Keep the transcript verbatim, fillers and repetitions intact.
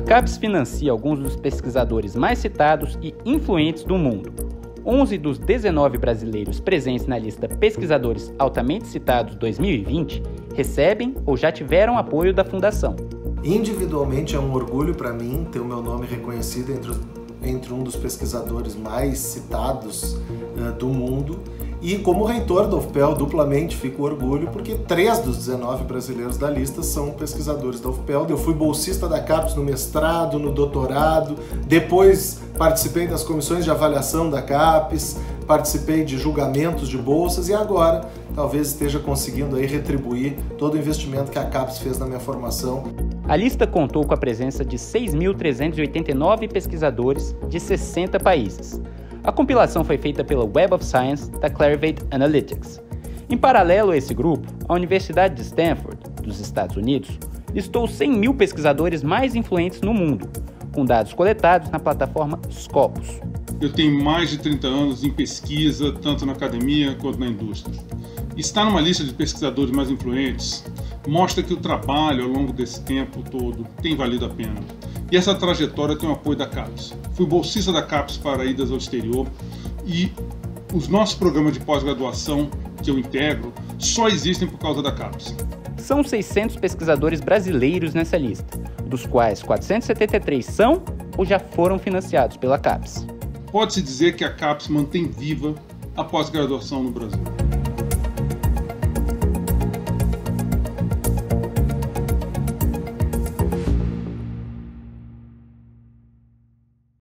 CAPES financia alguns dos pesquisadores mais citados e influentes do mundo. onze dos dezenove brasileiros presentes na lista Pesquisadores Altamente Citados dois mil e vinte recebem ou já tiveram apoio da Fundação. Individualmente é um orgulho para mim ter o meu nome reconhecido entre, os, entre um dos pesquisadores mais citados uh, do mundo. E como reitor da U F P E L, duplamente fico orgulho, porque três dos dezenove brasileiros da lista são pesquisadores da U F P E L. Eu fui bolsista da CAPES no mestrado, no doutorado, depois participei das comissões de avaliação da CAPES, participei de julgamentos de bolsas e agora talvez esteja conseguindo aí retribuir todo o investimento que a CAPES fez na minha formação. A lista contou com a presença de seis mil trezentos e oitenta e nove pesquisadores de sessenta países. A compilação foi feita pela Web of Science da Clarivate Analytics. Em paralelo a esse grupo, a Universidade de Stanford, dos Estados Unidos, listou cem mil pesquisadores mais influentes no mundo, com dados coletados na plataforma Scopus. Eu tenho mais de trinta anos em pesquisa, tanto na academia quanto na indústria. Estar numa lista de pesquisadores mais influentes mostra que o trabalho ao longo desse tempo todo tem valido a pena. E essa trajetória tem o apoio da CAPES. Fui bolsista da CAPES para idas ao exterior e os nossos programas de pós-graduação que eu integro só existem por causa da CAPES. São seiscentos pesquisadores brasileiros nessa lista, dos quais quatrocentos e setenta e três são ou já foram financiados pela CAPES. Pode-se dizer que a CAPES mantém viva a pós-graduação no Brasil.